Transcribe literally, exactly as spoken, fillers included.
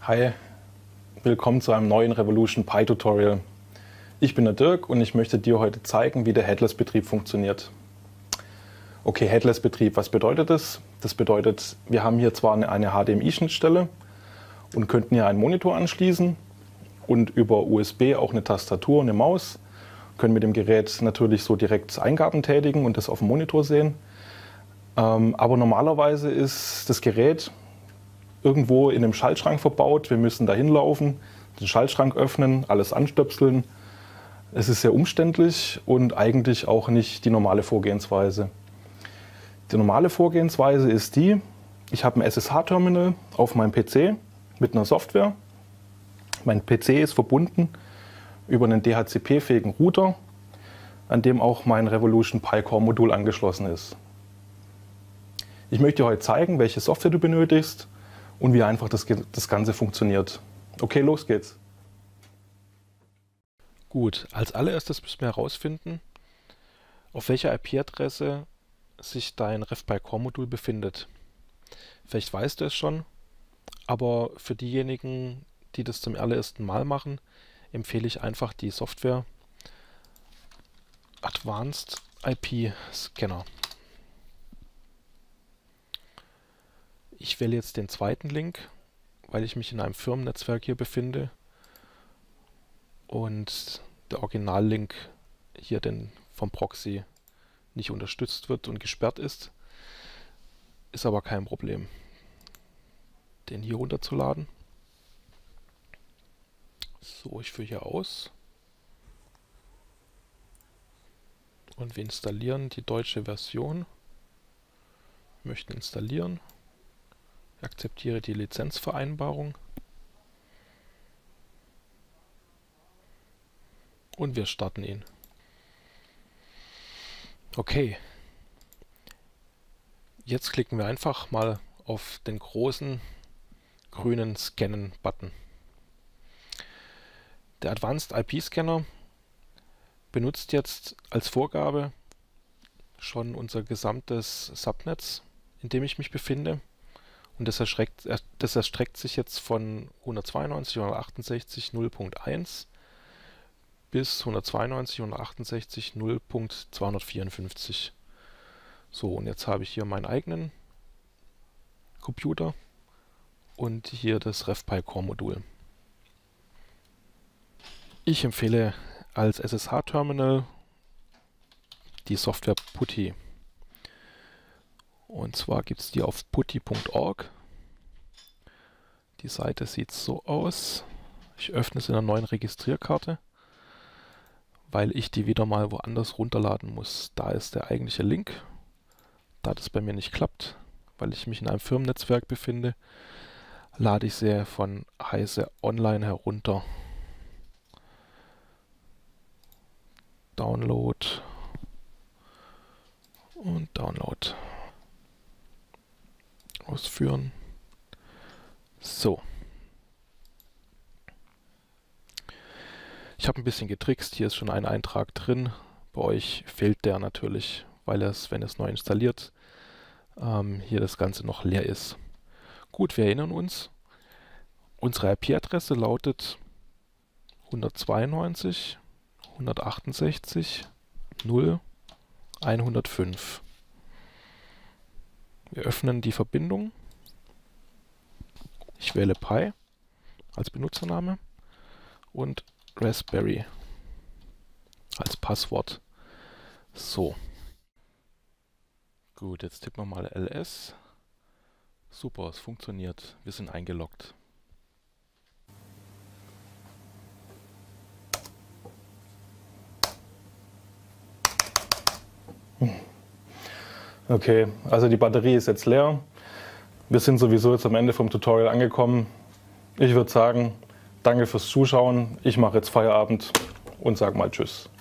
Hi, willkommen zu einem neuen Revolution Pi Tutorial. Ich bin der Dirk und ich möchte dir heute zeigen, wie der Headless-Betrieb funktioniert. Okay, Headless-Betrieb, was bedeutet das? Das bedeutet, wir haben hier zwar eine H D M I-Schnittstelle und könnten hier einen Monitor anschließen und über U S B auch eine Tastatur und eine Maus, können mit dem Gerät natürlich so direkt Eingaben tätigen und das auf dem Monitor sehen. Ähm, aber normalerweise ist das Gerät irgendwo in einem Schaltschrank verbaut. Wir müssen da hinlaufen, den Schaltschrank öffnen, alles anstöpseln. Es ist sehr umständlich und eigentlich auch nicht die normale Vorgehensweise. Die normale Vorgehensweise ist die, ich habe ein S S H-Terminal auf meinem P C mit einer Software. Mein P C ist verbunden über einen D H C P-fähigen Router, an dem auch mein Revolution Pi Core Modul angeschlossen ist. Ich möchte dir heute zeigen, welche Software du benötigst und wie einfach das, das Ganze funktioniert. Okay, los geht's. Gut, als allererstes müssen wir herausfinden, auf welcher I P-Adresse sich dein RevPi Core Modul befindet. Vielleicht weißt du es schon, aber für diejenigen, die das zum allerersten Mal machen, empfehle ich einfach die Software Advanced I P Scanner. Ich wähle jetzt den zweiten Link, weil ich mich in einem Firmennetzwerk hier befinde und der Originallink hier den vom Proxy nicht unterstützt wird und gesperrt ist. Ist aber kein Problem, den hier runterzuladen. So, ich führe hier aus und wir installieren die deutsche Version. Wir möchten installieren. Ich akzeptiere die Lizenzvereinbarung und wir starten ihn. Okay, jetzt klicken wir einfach mal auf den großen grünen Scannen-Button. Der Advanced I P Scanner benutzt jetzt als Vorgabe schon unser gesamtes Subnetz, in dem ich mich befinde. Und das, erschreckt, das erstreckt sich jetzt von hundertzweiundneunzig Punkt hundertachtundsechzig Punkt null Punkt eins bis hundertzweiundneunzig Punkt hundertachtundsechzig Punkt null Punkt zweihundertvierundfünfzig. So, und jetzt habe ich hier meinen eigenen Computer und hier das RevPi Core Modul. Ich empfehle als S S H-Terminal die Software PuTTY. Und zwar gibt es die auf putty Punkt org. Die Seite sieht so aus. Ich öffne es in einer neuen Registrierkarte, weil ich die wieder mal woanders runterladen muss. Da ist der eigentliche Link. Da das bei mir nicht klappt, weil ich mich in einem Firmennetzwerk befinde, lade ich sie von Heise Online herunter. Download und Download. Ausführen. So. Ich habe ein bisschen getrickst. Hier ist schon ein Eintrag drin. Bei euch fehlt der natürlich, weil es, wenn es neu installiert, ähm, hier das Ganze noch leer ist. Gut, wir erinnern uns. Unsere I P-Adresse lautet hundertzweiundneunzig Punkt hundertachtundsechzig Punkt null Punkt hundertfünf. Wir öffnen die Verbindung. Ich wähle Pi als Benutzername und Raspberry als Passwort. So. Gut, jetzt tippen wir mal L S. Super, es funktioniert. Wir sind eingeloggt. Okay, also die Batterie ist jetzt leer. Wir sind sowieso jetzt am Ende vom Tutorial angekommen. Ich würde sagen, danke fürs Zuschauen. Ich mache jetzt Feierabend und sage mal Tschüss.